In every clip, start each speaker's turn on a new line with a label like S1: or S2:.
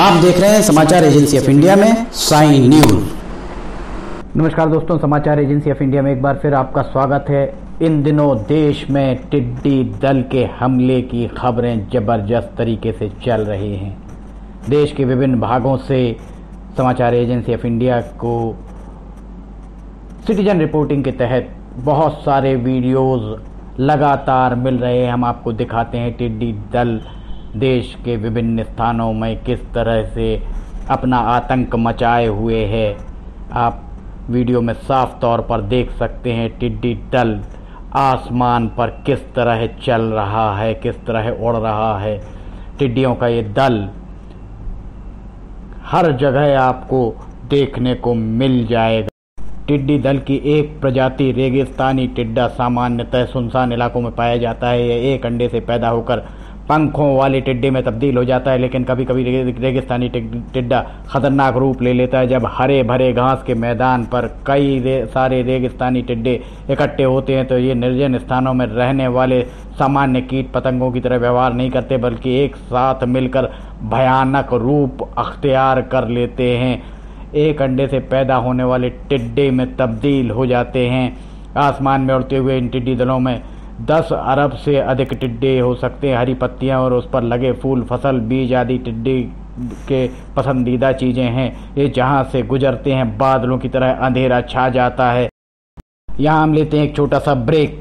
S1: आप देख रहे हैं समाचार एजेंसी ऑफ इंडिया में साइन न्यूज।
S2: नमस्कार दोस्तों, समाचार एजेंसी ऑफ इंडिया में एक बार फिर आपका स्वागत है। इन दिनों देश में टिड्डी दल के हमले की खबरें जबरदस्त तरीके से चल रही हैं। देश के विभिन्न भागों से समाचार एजेंसी ऑफ इंडिया को सिटीजन रिपोर्टिंग के तहत बहुत सारे वीडियोस लगातार मिल रहे हैं। हम आपको दिखाते हैं टिड्डी दल देश के विभिन्न स्थानों में किस तरह से अपना आतंक मचाए हुए है। आप वीडियो में साफ तौर पर देख सकते हैं टिड्डी दल आसमान पर किस तरह चल रहा है, किस तरह उड़ रहा है। टिड्डियों का ये दल हर जगह आपको देखने को मिल जाएगा। टिड्डी दल की एक प्रजाति रेगिस्तानी टिड्डा सामान्यतः सुनसान इलाकों में पाया जाता है। यह एक अंडे से पैदा होकर पंखों वाले टिड्डे में तब्दील हो जाता है, लेकिन कभी कभी रेगिस्तानी टिड्डा खतरनाक रूप ले लेता है। जब हरे भरे घास के मैदान पर कई सारे रेगिस्तानी टिड्डे इकट्ठे होते हैं तो ये निर्जन स्थानों में रहने वाले सामान्य कीट पतंगों की तरह व्यवहार नहीं करते, बल्कि एक साथ मिलकर भयानक रूप अख्तियार कर लेते हैं। एक अंडे से पैदा होने वाले टिड्डे में तब्दील हो जाते हैं। आसमान में उड़ते हुए इन टिड्डी दलों में 10 अरब से अधिक टिड्डे हो सकते हैं। हरी पत्तियां और उस पर लगे फूल, फसल, बीज आदि टिड्डी के पसंदीदा चीज़ें हैं। ये जहां से गुजरते हैं बादलों की तरह अंधेरा छा जाता है। यहाँ हम लेते हैं एक छोटा सा ब्रेक।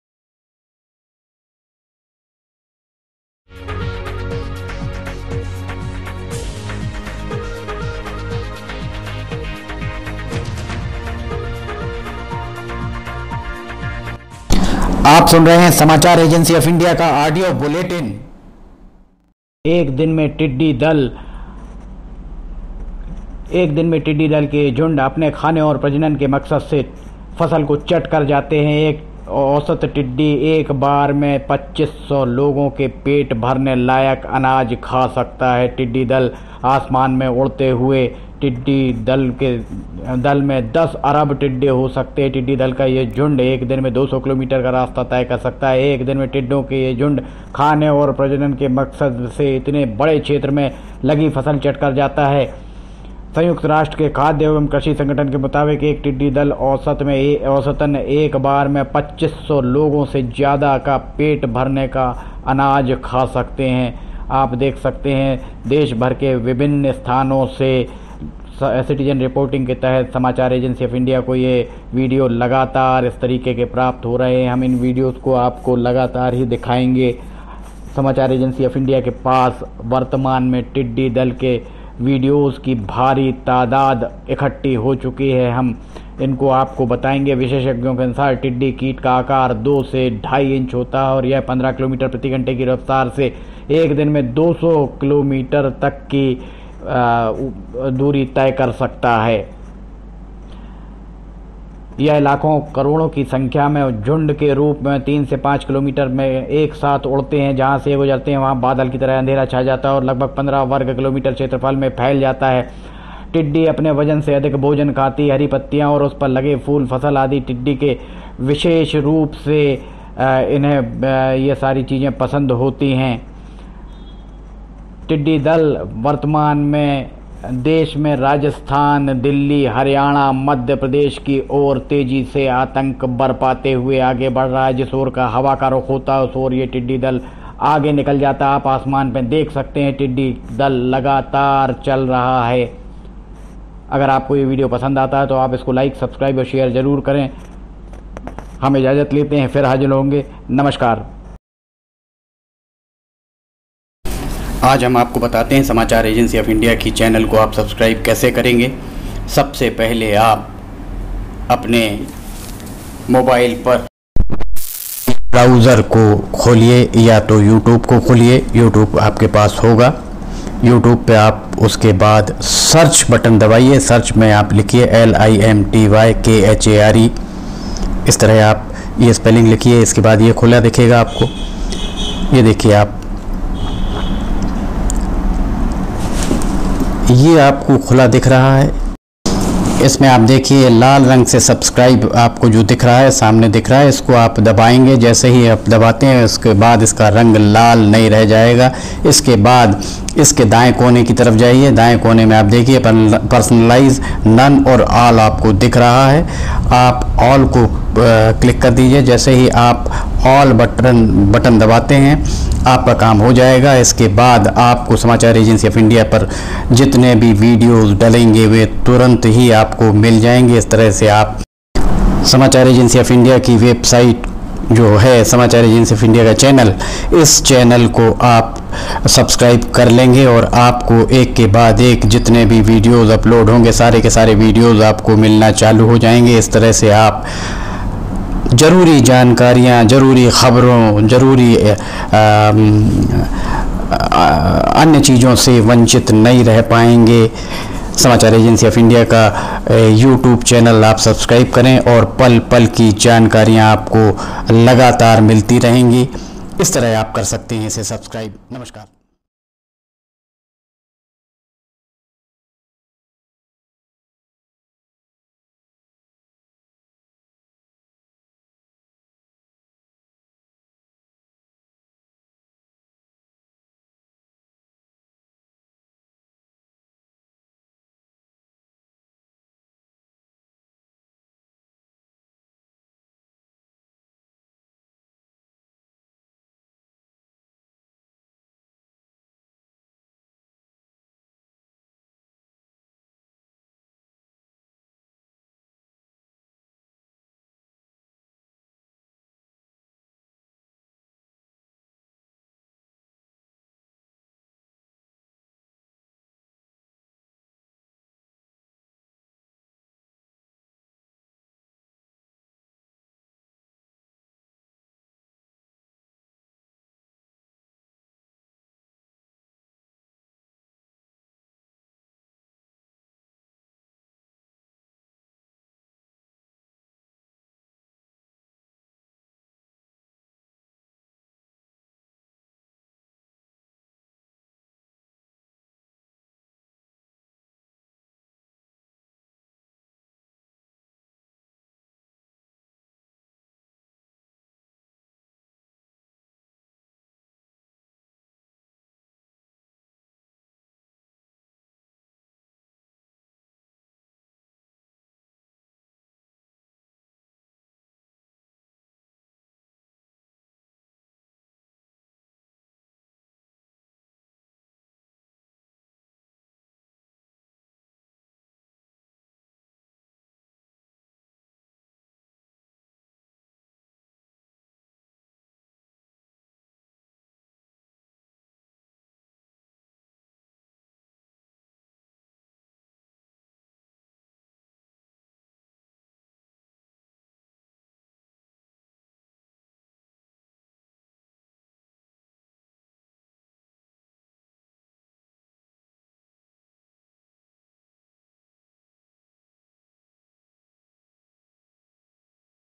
S1: आप सुन रहे हैं समाचार एजेंसी ऑफ इंडिया का ऑडियो बुलेटिन।
S2: एक दिन में टिड्डी दल के झुंड अपने खाने और प्रजनन के मकसद से फसल को चट कर जाते हैं। एक औसत टिड्डी एक बार में 2500 लोगों के पेट भरने लायक अनाज खा सकता है। टिड्डी दल आसमान में उड़ते हुए टिड्डी दल में 10 अरब टिड्डे हो सकते हैं। टिड्डी दल का ये झुंड एक दिन में 200 किलोमीटर का रास्ता तय कर सकता है। एक दिन में टिड्डों के ये झुंड खाने और प्रजनन के मकसद से इतने बड़े क्षेत्र में लगी फसल चट कर जाता है। संयुक्त राष्ट्र के खाद्य एवं कृषि संगठन के मुताबिक एक टिड्डी दल औसतन एक बार में 2500 लोगों से ज़्यादा का पेट भरने का अनाज खा सकते हैं। आप देख सकते हैं देश भर के विभिन्न स्थानों से सिटीजन रिपोर्टिंग के तहत समाचार एजेंसी ऑफ इंडिया को ये वीडियो लगातार इस तरीके के प्राप्त हो रहे हैं। हम इन वीडियोस को आपको लगातार ही दिखाएंगे। समाचार एजेंसी ऑफ इंडिया के पास वर्तमान में टिड्डी दल के वीडियोस की भारी तादाद इकट्ठी हो चुकी है। हम इनको आपको बताएंगे। विशेषज्ञों के अनुसार टिड्डी कीट का आकार 2 से 2.5 इंच होता है और यह 15 किलोमीटर प्रति घंटे की रफ्तार से एक दिन में 200 किलोमीटर तक की दूरी तय कर सकता है। यह लाखों करोड़ों की संख्या में झुंड के रूप में 3 से 5 किलोमीटर में एक साथ उड़ते हैं। जहां से गुजरते हैं वहां बादल की तरह अंधेरा छा जाता है और लगभग 15 वर्ग किलोमीटर क्षेत्रफल में फैल जाता है। टिड्डी अपने वजन से अधिक भोजन खाती, हरी पत्तियां और उस पर लगे फूल, फसल आदि टिड्डी के विशेष रूप से इन्हें ये सारी चीज़ें पसंद होती हैं। टिड्डी दल वर्तमान में देश में राजस्थान, दिल्ली, हरियाणा, मध्य प्रदेश की ओर तेजी से आतंक बरपाते हुए आगे बढ़ रहा है। जिस ओर का हवा का रुख होता है उस ओर ये टिड्डी दल आगे निकल जाता है। आप आसमान पर देख सकते हैं टिड्डी दल लगातार चल रहा है। अगर आपको ये वीडियो पसंद आता है तो आप इसको लाइक, सब्सक्राइब और शेयर ज़रूर करें। हम इजाज़त लेते हैं, फिर हाजिर होंगे। नमस्कार।
S1: आज हम आपको बताते हैं समाचार एजेंसी ऑफ इंडिया की चैनल को आप सब्सक्राइब कैसे करेंगे। सबसे पहले आप अपने मोबाइल पर ब्राउज़र को खोलिए या तो यूट्यूब को खोलिए। यूट्यूब आपके पास होगा। यूट्यूब पे आप उसके बाद सर्च बटन दबाइए। सर्च में आप लिखिए LIMTYKHARE। इस तरह आप ये स्पेलिंग लिखिए। इसके बाद ये खुला दिखेगा आपको। ये देखिए आप, ये आपको खुला दिख रहा है। इसमें आप देखिए लाल रंग से सब्सक्राइब आपको जो दिख रहा है सामने दिख रहा है, इसको आप दबाएंगे। जैसे ही आप दबाते हैं उसके बाद इसका रंग लाल नहीं रह जाएगा। इसके बाद इसके दाएं कोने की तरफ जाइए। दाएं कोने में आप देखिए पर्सनलाइज, नन और ऑल आपको दिख रहा है। आप ऑल को क्लिक कर दीजिए। जैसे ही आप ऑल बटन दबाते हैं आपका काम हो जाएगा। इसके बाद आपको समाचार एजेंसी ऑफ इंडिया पर जितने भी वीडियोस डलेंगे वे तुरंत ही आपको मिल जाएंगे। इस तरह से आप समाचार एजेंसी ऑफ इंडिया की वेबसाइट जो है समाचार एजेंसी ऑफ इंडिया का चैनल, इस चैनल को आप सब्सक्राइब कर लेंगे और आपको एक के बाद एक जितने भी वीडियोस अपलोड होंगे सारे के सारे वीडियोस आपको मिलना चालू हो जाएंगे। इस तरह से आप ज़रूरी जानकारियाँ, ज़रूरी ख़बरों, ज़रूरी अन्य चीज़ों से वंचित नहीं रह पाएंगे। समाचार एजेंसी ऑफ इंडिया का यूट्यूब चैनल आप सब्सक्राइब करें और पल पल की जानकारियाँ आपको लगातार मिलती रहेंगी। इस तरह आप कर सकते हैं इसे सब्सक्राइब। नमस्कार।